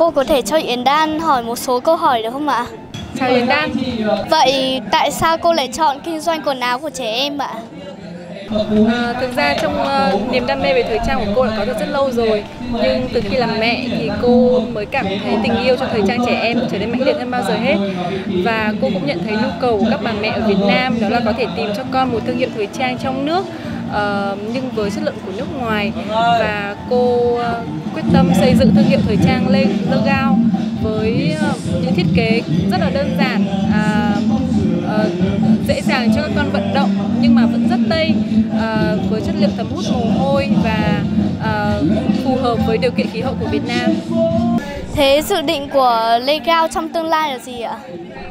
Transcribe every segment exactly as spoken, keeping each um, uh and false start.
Cô có thể cho Yến Đan hỏi một số câu hỏi được không ạ? Chào Yến Đan. Vậy tại sao cô lại chọn kinh doanh quần áo của trẻ em ạ? À, thực ra trong uh, niềm đam mê về thời trang của cô đã có từ rất lâu rồi. Nhưng từ khi làm mẹ thì cô mới cảm thấy tình yêu cho thời trang trẻ em trở nên mãnh liệt hơn bao giờ hết. Và cô cũng nhận thấy nhu cầu của các bà mẹ ở Việt Nam đó là có thể tìm cho con một thương hiệu thời trang trong nước, uh, nhưng với chất lượng của nước ngoài. Và cô uh, quyết tâm xây dựng thương hiệu thời trang lên Legao với uh, những thiết kế rất là đơn giản, uh, uh, dễ dàng cho các con vận động nhưng mà vẫn rất tây, uh, với chất liệu thấm hút mồ hôi và uh, phù hợp với điều kiện khí hậu của Việt Nam. Thế dự định của Legao trong tương lai là gì ạ?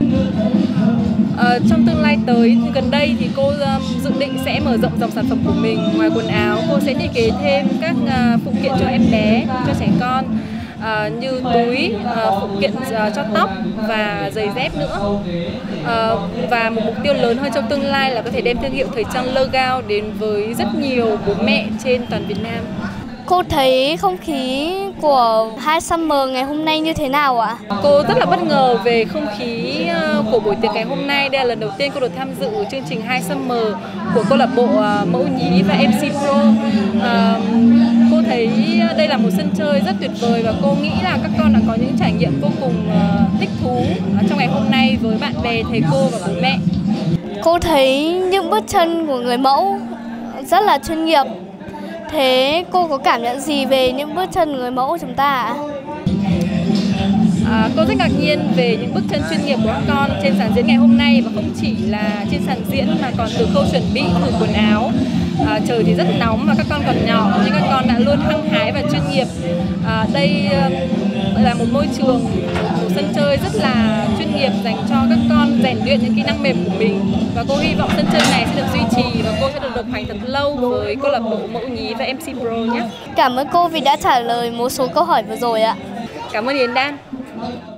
Uh, trong tương lai tới gần đây thì cô um, dự định sẽ mở rộng dòng sản phẩm của mình. Ngoài quần áo, cô sẽ thiết kế thêm các uh, phụ kiện cho em bé, cho trẻ con, uh, như túi, uh, phụ kiện uh, cho tóc và giày dép nữa. Uh, và một mục tiêu lớn hơn trong tương lai là có thể đem thương hiệu thời trang Legao đến với rất nhiều bố mẹ trên toàn Việt Nam. Cô thấy không khí của High Summer ngày hôm nay như thế nào ạ? Cô rất là bất ngờ về không khí của buổi tiệc ngày hôm nay. Đây là lần đầu tiên cô được tham dự chương trình High Summer của câu lạc bộ Mẫu Nhí và em xê Pro. À, cô thấy đây là một sân chơi rất tuyệt vời và cô nghĩ là các con đã có những trải nghiệm vô cùng thích thú trong ngày hôm nay với bạn bè, thầy cô và bố mẹ. Cô thấy những bước chân của người mẫu rất là chuyên nghiệp. Thế cô có cảm nhận gì về những bước chân người mẫu của chúng ta ạ? À, cô rất ngạc nhiên về những bước chân chuyên nghiệp của các con trên sàn diễn ngày hôm nay, và không chỉ là trên sàn diễn mà còn từ khâu chuẩn bị, thử quần áo. À, trời thì rất nóng và các con còn nhỏ nhưng các con đã luôn hăng hái và chuyên nghiệp. À, đây uh, là một môi trường, một sân chơi rất là chuyên nghiệp dành cho các con rèn luyện những kỹ năng mềm của mình, và cô hy vọng sân chơi này sẽ được duy trì và cô sẽ được đồng hành thật lâu với câu lạc bộ Mẫu Nhí và em xê Pro nhé. Cảm ơn cô vì đã trả lời một số câu hỏi vừa rồi ạ. Cảm ơn Yến Đan.